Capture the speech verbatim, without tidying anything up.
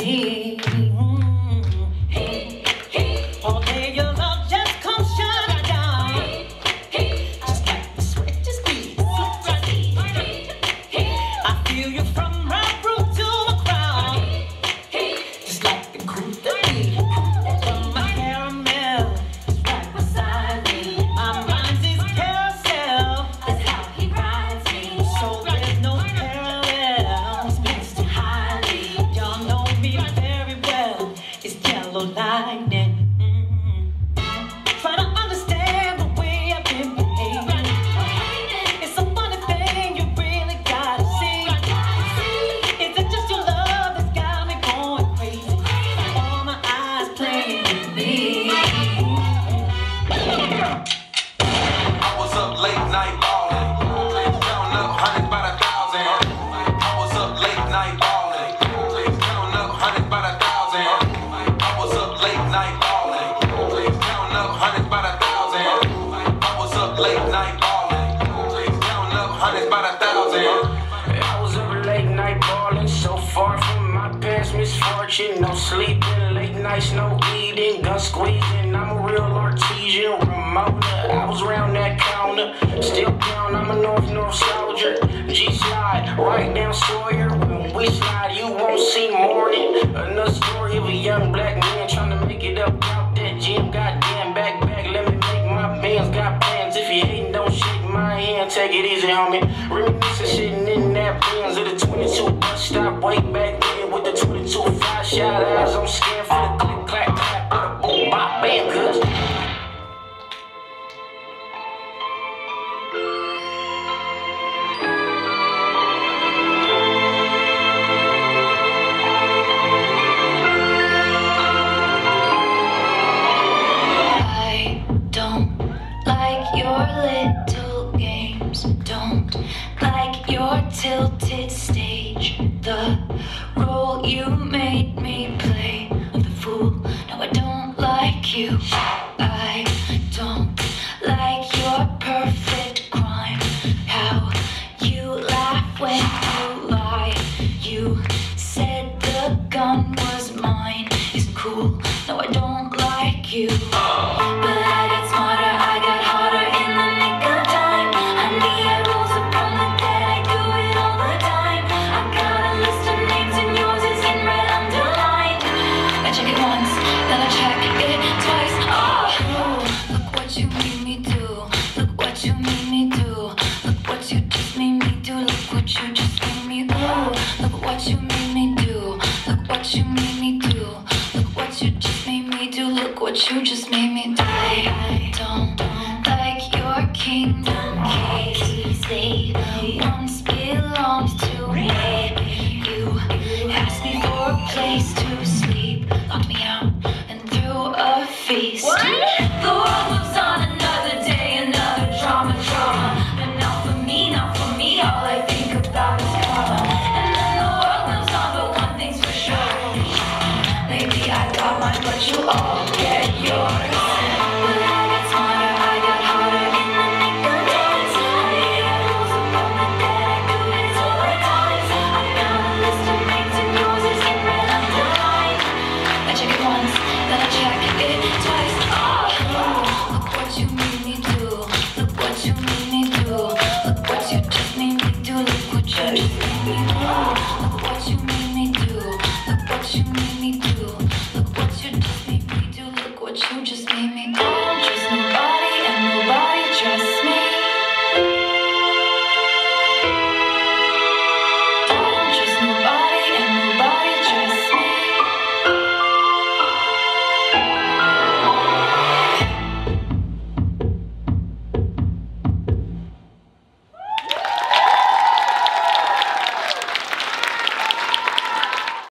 me. All day your love just comes shining down. Just like the sweat just beats. I feel you from my root to my crown. Just like the cool the beat. From my caramel is right beside me. My mind's his carousel. That's how he rides me. So there's no parallel. He's placed too highly. Y'all know me very well. It's yellow lightning. Try to understand the way I've been behaving. It's a funny thing you really gotta see. Is it just your love that's got me going crazy? All my eyes playing with me. I was up late night ballin', counting up hundreds by the thousand. I was up late night ballin', counting up hundreds by the thousand. I was up late night ballin', counting up hundreds by the thousand. I was up late night ballin', counting up hundreds by the thousand. I was up late night ballin', so far from my past misfortune. No sleeping, late nights, no eating, gun squeezing. I'm a real artesian, Ramona. I was round that counter, still down. I'm a North North soldier. G slide right down Sawyer. When we slide, you won't see morning. Another story of a young black man trying to make it up out that gym. Goddamn, back back, let me make my bands. Got plans. If you hating, don't shake my hand. Take it easy, homie. Reminiscing sitting in that Benz at the twenty-two bus stop way back then with the twenty-two five shot eyes on scan for the click clack clap with a boom bop bam. Cause I don't like your little games. Don't like your tilted stage. The role you made me play of the fool. No, I don't like you. I don't like your perfect crime. How you laugh when you lie. You said the gun was mine. Isn't cool. No, I don't like you. But I got smarter, I got harder in the nick of time. Honey, I rose up from the dead, I do it all the time. I got a list of names and yours is in red underlined. I check it once, then I check it twice. Oh, look what you made me do. Look what you made me do. Look what you just made me do. Look what you just made me do. Look what you made me do. Look what you made me do. Look what you just made me do. Look what you just made me do. I don't like your kingdom keys. They once belonged to me. You asked me for a place to